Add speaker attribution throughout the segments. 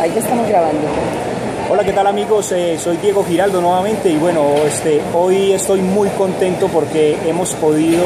Speaker 1: ahí ya estamos grabando.
Speaker 2: Hola, ¿qué tal amigos? Soy Diego Giraldo nuevamente y bueno, hoy estoy muy contento porque hemos podido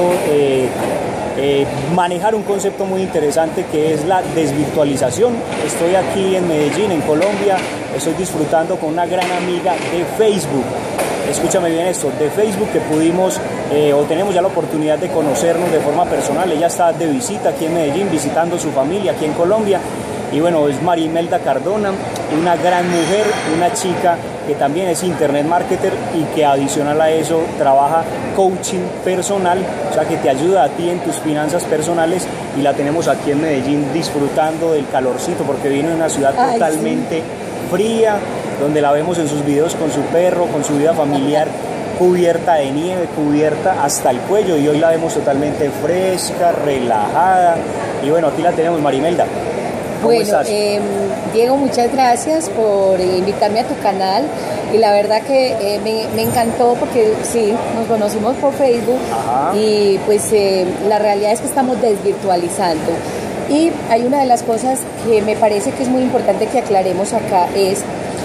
Speaker 2: manejar un concepto muy interesante que es la desvirtualización. Estoy aquí en Medellín, en Colombia, estoy disfrutando con una gran amiga de Facebook. Escúchame bien esto, de Facebook, que pudimos o tenemos ya la oportunidad de conocernos de forma personal. Ella está de visita aquí en Medellín, visitando su familia aquí en Colombia. Y bueno, es María Imelda Cardona, una gran mujer, una chica que también es internet marketer y que adicional a eso trabaja coaching personal, o sea que te ayuda a ti en tus finanzas personales, y la tenemos aquí en Medellín disfrutando del calorcito porque viene de una ciudad totalmente fría, donde la vemos en sus videos con su perro, con su vida familiar cubierta de nieve, cubierta hasta el cuello, y hoy la vemos totalmente fresca, relajada. Y bueno, aquí la tenemos, María Imelda. ¿Cómo estás?
Speaker 1: Diego, muchas gracias por invitarme a tu canal, y la verdad que me encantó porque sí, nos conocimos por Facebook. Ajá. Y pues la realidad es que estamos desvirtualizando, y hay una de las cosas que me parece que es muy importante que aclaremos acá, es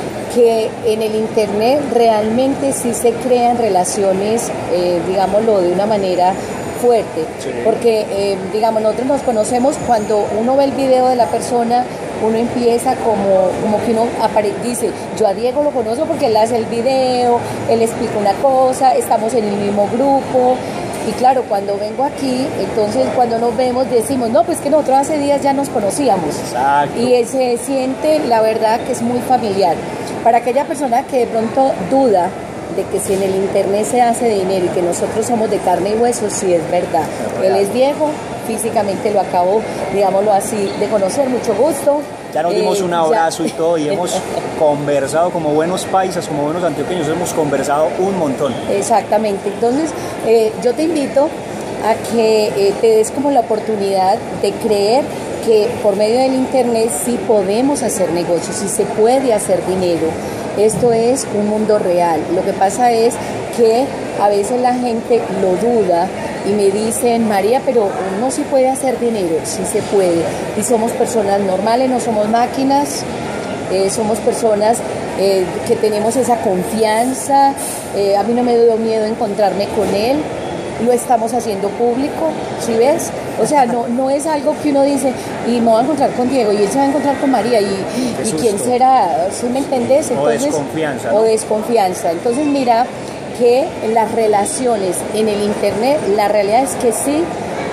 Speaker 1: que en el internet realmente sí se crean relaciones, digámoslo de una manera fuerte, sí. Porque digamos, nosotros nos conocemos cuando uno ve el video de la persona, uno empieza como que uno dice, yo a Diego lo conozco porque él hace el video, él explica una cosa, estamos en el mismo grupo. Y claro, cuando vengo aquí, entonces cuando nos vemos decimos, no, pues que nosotros hace días ya nos conocíamos.
Speaker 2: Exacto.
Speaker 1: Y se siente, la verdad, que es muy familiar. Para aquella persona que de pronto duda de que si en el internet se hace dinero y que nosotros somos de carne y hueso, sí es verdad. Él es Diego, físicamente lo acabo, digámoslo así, de conocer, mucho gusto.
Speaker 2: Ya nos dimos un abrazo y todo, y hemos conversado como buenos paisas, como buenos antioqueños, hemos conversado un montón.
Speaker 1: Exactamente, entonces yo te invito a que te des como la oportunidad de creer que por medio del internet sí podemos hacer negocios, sí se puede hacer dinero. Esto es un mundo real. Lo que pasa es que a veces la gente lo duda y me dicen, María, pero uno sí puede hacer dinero. Sí se puede. Y somos personas normales, no somos máquinas, somos personas que tenemos esa confianza. A mí no me dio miedo encontrarme con él. Lo estamos haciendo público, ¿sí ves? O sea, no es algo que uno dice, y me voy a encontrar con Diego, y él se va a encontrar con María, y quién será, ¿sí me entendés? Entonces,
Speaker 2: o desconfianza, ¿no?
Speaker 1: O desconfianza. Entonces mira que las relaciones en el internet, la realidad es que sí,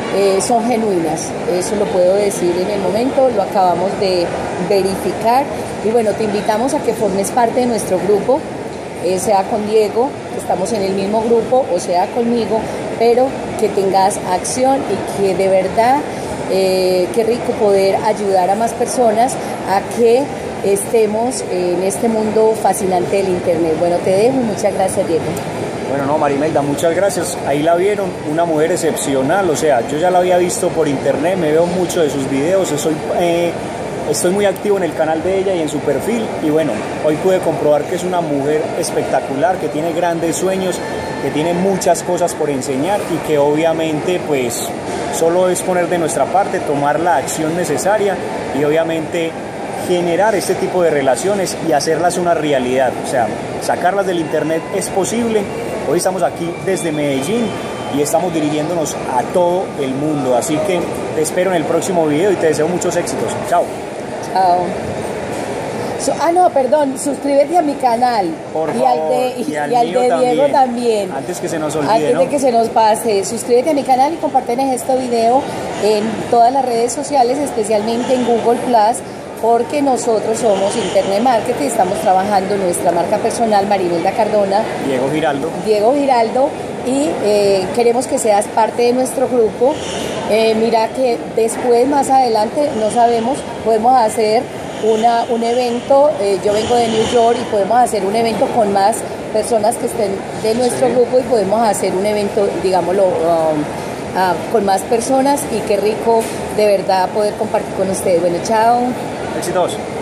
Speaker 1: son genuinas. Eso lo puedo decir en el momento, lo acabamos de verificar. Y bueno, te invitamos a que formes parte de nuestro grupo, sea con Diego, que estamos en el mismo grupo, o sea conmigo, pero que tengas acción y que de verdad, qué rico poder ayudar a más personas a que estemos en este mundo fascinante del internet. Bueno, te dejo y muchas gracias, Diego.
Speaker 2: Bueno, no, María Imelda, muchas gracias. Ahí la vieron, una mujer excepcional. O sea, yo ya la había visto por internet, me veo mucho de sus videos, estoy muy activo en el canal de ella y en su perfil, y bueno, hoy pude comprobar que es una mujer espectacular, que tiene grandes sueños, que tiene muchas cosas por enseñar, y que obviamente pues solo es poner de nuestra parte, tomar la acción necesaria y obviamente generar este tipo de relaciones y hacerlas una realidad. O sea, sacarlas del internet es posible. Hoy estamos aquí desde Medellín y estamos dirigiéndonos a todo el mundo, así que te espero en el próximo video y te deseo muchos éxitos. Chao.
Speaker 1: Chao. Perdón, suscríbete a mi canal.
Speaker 2: Por favor,
Speaker 1: y al de Diego también.
Speaker 2: Antes que se nos olvide,
Speaker 1: Antes de que se nos pase, suscríbete a mi canal y comparten este video en todas las redes sociales, especialmente en Google Plus, porque nosotros somos Internet Marketing, estamos trabajando nuestra marca personal, María Imelda Cardona. Diego Giraldo, y queremos que seas parte de nuestro grupo. Mira que después, más adelante, no sabemos, podemos hacer un evento, yo vengo de New York y podemos hacer un evento con más personas que estén de nuestro grupo, y podemos hacer un evento, digámoslo, con más personas, y qué rico de verdad poder compartir con ustedes. Bueno, chao.
Speaker 2: Éxitos.